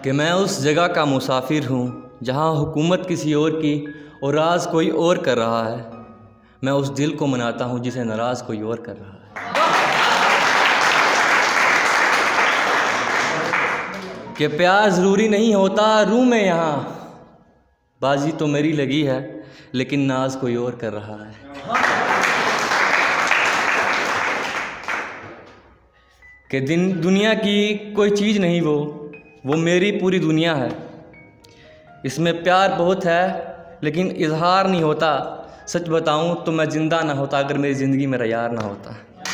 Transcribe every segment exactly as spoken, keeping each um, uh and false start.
कि मैं उस जगह का मुसाफिर हूँ जहाँ हुकूमत किसी और की और राज कोई और कर रहा है। मैं उस दिल को मनाता हूँ जिसे नाराज़ कोई और कर रहा है। कि प्यार ज़रूरी नहीं होता रूह में यहाँ, बाजी तो मेरी लगी है लेकिन नाज कोई और कर रहा है। कि दिन दुनिया की कोई चीज़ नहीं वो वो मेरी पूरी दुनिया है। इसमें प्यार बहुत है लेकिन इजहार नहीं होता। सच बताऊं तो मैं ज़िंदा ना होता अगर मेरी ज़िंदगी मेरा यार ना होता।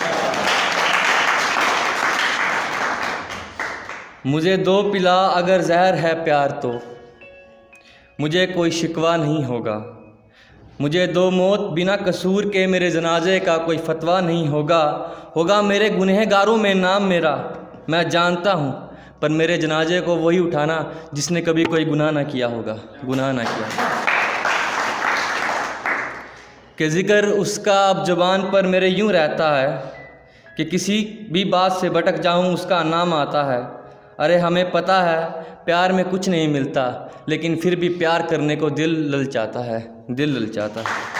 मुझे दो पिला अगर जहर है प्यार तो मुझे कोई शिकवा नहीं होगा। मुझे दो मौत बिना कसूर के मेरे जनाजे का कोई फतवा नहीं होगा। होगा मेरे गुनहगारों में नाम मेरा मैं जानता हूँ, पर मेरे जनाजे को वही उठाना जिसने कभी कोई गुनाह ना किया होगा, गुनाह ना किया। कि ज़िक्र उसका अब ज़ुबान पर मेरे यूँ रहता है कि किसी भी बात से भटक जाऊँ उसका नाम आता है। अरे हमें पता है प्यार में कुछ नहीं मिलता, लेकिन फिर भी प्यार करने को दिल ललचाता है, दिल ललचाता है।